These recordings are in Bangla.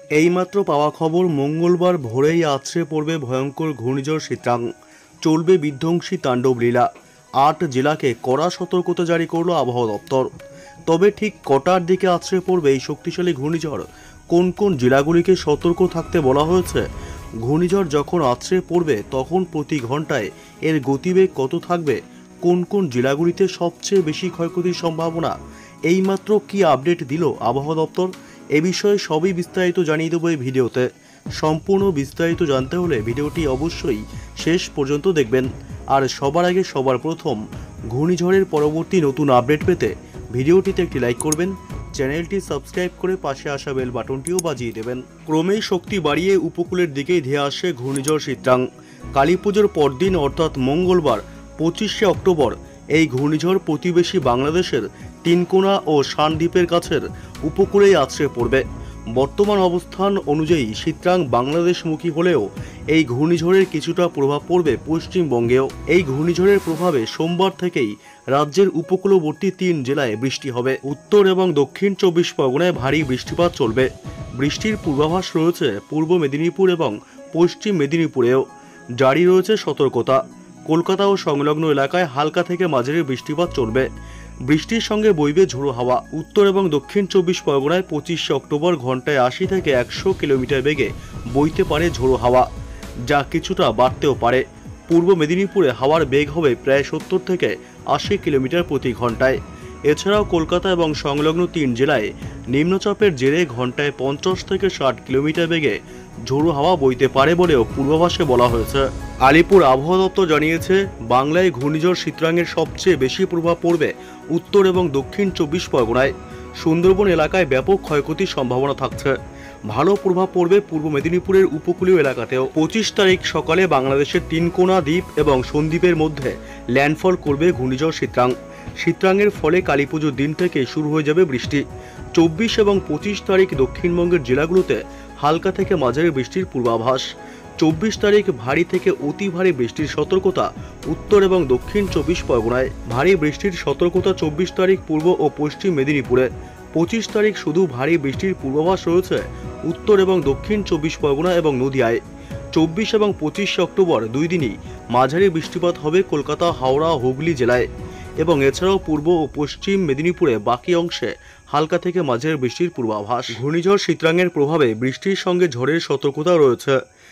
এইমাত্র পাওয়া খবর, মঙ্গলবার ভোরেই আছড়ে পড়বে ভয়ঙ্কর ঘূর্ণিঝড় সিত্রাং। চলবে বিধ্বংসী তাণ্ডব লীলা। ৮ জেলাকে কড়া সতর্কতা জারি করল আবহাওয়া দপ্তর। তবে ঠিক কটার দিকে আছড়ে পড়বে এই শক্তিশালী ঘূর্ণিঝড়, কোন কোন জেলাগুলিকে সতর্ক থাকতে বলা হয়েছে, ঘূর্ণিঝড় যখন আছড়ে পড়বে তখন প্রতি ঘন্টায় এর গতিবেগ কত থাকবে, কোন কোন জেলাগুলিতে সবচেয়ে বেশি ক্ষয়ক্ষতির সম্ভাবনা, এইমাত্র কি আপডেট দিল আবহাওয়া দপ্তর, এ বিষয়ে সবই বিস্তারিত জানিয়ে দেবো এই ভিডিওতে। সম্পূর্ণ বিস্তারিত জানতে হলে ভিডিওটি অবশ্যই শেষ পর্যন্ত দেখবেন। আর সবার আগে সবার প্রথম ঘূর্ণিঝড়ের পরবর্তী নতুন আপডেট পেতে ভিডিওটিতে একটি লাইক করবেন, চ্যানেলটি সাবস্ক্রাইব করে পাশে আসা বেল বাটনটিও বাজিয়ে দেবেন। ক্রমেই শক্তি বাড়িয়ে উপকূলের দিকে ধেয়ে আসে ঘূর্ণিঝড় সিত্রাং। কালীপুজোর পরদিন অর্থাৎ মঙ্গলবার 25শে অক্টোবর এই ঘূর্ণিঝড় প্রতিবেশী বাংলাদেশের তিনকোনা ও শানদ্বীপের কাছের উপকূলেই আছড়ে পড়বে। বর্তমান অবস্থান অনুযায়ী সিত্রাং বাংলাদেশমুখী হলেও এই ঘূর্ণিঝড়ের কিছুটা প্রভাব পড়বে পশ্চিমবঙ্গেও। এই ঘূর্ণিঝড়ের প্রভাবে সোমবার থেকেই রাজ্যের উপকূলবর্তী 3 জেলায় বৃষ্টি হবে। উত্তর এবং দক্ষিণ 24 পরগনায় ভারী বৃষ্টিপাত চলবে। বৃষ্টির পূর্বাভাস রয়েছে পূর্ব মেদিনীপুর এবং পশ্চিম মেদিনীপুরেও। জারি রয়েছে সতর্কতা। কলকাতা ও সংলগ্ন এলাকায় হালকা থেকে মাঝারি বৃষ্টিপাত চলবে। বৃষ্টির সঙ্গে বইবে ঝোড়ো হাওয়া। উত্তর এবং দক্ষিণ 24 পরগনায় 25শে অক্টোবর ঘন্টায় 80 থেকে 100 কিলোমিটার বেগে বইতে পারে ঝোড়ো হাওয়া, যা কিছুটা বাড়তেও পারে। পূর্ব মেদিনীপুরে হাওয়ার বেগ হবে প্রায় 70 থেকে 80 কিলোমিটার প্রতি ঘন্টায়। এছাড়াও কলকাতা এবং সংলগ্ন 3 জেলায় নিম্নচাপের জেরে ঘন্টায় 50 থেকে 60 কিলোমিটার বেগে ঝোড়ো হাওয়া বইতে পারে বলেও পূর্বাভাসে বলা হয়েছে। আলিপুর আবহাওয়া দপ্তর জানিয়েছে, বাংলায় ঘূর্ণিঝড় সিত্রাংয়ের সবচেয়ে বেশি প্রভাব পড়বে উত্তর এবং দক্ষিণ 24 পরগনায়। সুন্দরবন এলাকায় ব্যাপক ক্ষয়ক্ষতির সম্ভাবনা থাকছে। ভালো প্রভাব পড়বে পূর্ব মেদিনীপুরের উপকূলীয় এলাকাতেও। 25 তারিখ সকালে বাংলাদেশের তিনকোনা দ্বীপ এবং সন্দ্বীপের মধ্যে ল্যান্ডফল করবে ঘূর্ণিঝড় সিত্রাং। সিত্রাংয়ের ফলে কালীপুজোর দিন থেকে শুরু হয়ে যাবে বৃষ্টি। 24 এবং 25 তারিখ দক্ষিণবঙ্গের জেলাগুলোতে হালকা থেকে মাঝারি বৃষ্টির পূর্বাভাস। 24 তারিখ ভারী থেকে অতি ভারী বৃষ্টির সতর্কতা উত্তর এবং দক্ষিণ 24 পরগনায়। ভারী বৃষ্টির সতর্কতা 24 তারিখ পূর্ব ও পশ্চিম মেদিনীপুরে। 25 তারিখ শুধু ভারী বৃষ্টির পূর্বাভাস রয়েছে উত্তর এবং দক্ষিণ 24 পরগনা এবং নদিয়ায়। 24 এবং 25 অক্টোবর 2 দিনই মাঝারি বৃষ্টিপাত হবে কলকাতা, হাওড়া, হুগলি জেলায় এবং এছাড়াও পূর্ব ও পশ্চিম মেদিনীপুরে বাকি অংশে হালকা থেকে মাঝারি বৃষ্টির পূর্বাভাস। ঘূর্ণিঝড় সিত্রাংয়ের প্রভাবে বৃষ্টির সঙ্গে ঝড়ের সতর্কতা রয়েছে।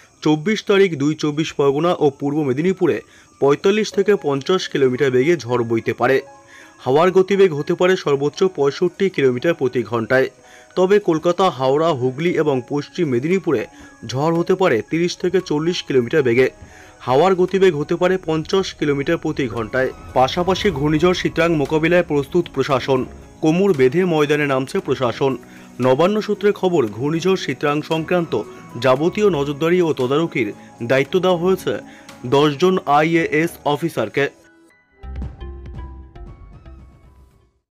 24 তারিখ 24 পরগনা ও পূর্ব মেদিনীপুরে 45 থেকে 50 কিলোমিটার বেগে ঝড় বইতে পারে। হাওয়ার গতিবেগ হতে পারে সর্বোচ্চ 65 কিলোমিটার প্রতি ঘন্টায়। তবে কলকাতা, হাওড়া, হুগলি এবং পশ্চিম মেদিনীপুরে ঝড় হতে পারে 30 থেকে 40 কিলোমিটার বেগে। হাওয়ার গতিবেগ হতে পারে 50 কিলোমিটার প্রতি ঘন্টায়। পাশাপাশি ঘূর্ণিঝড় সিত্রাং মোকাবিলায় প্রস্তুত প্রশাসন। কোমর বেঁধে ময়দানে নামছে প্রশাসন। নবান্ন সূত্রে খবর, ঘূর্ণিঝড় সিত্রাং সংক্রান্ত যাবতীয় নজরদারি ও তদারকির দায়িত্ব দেওয়া হয়েছে 10 জন IAS অফিসারকে।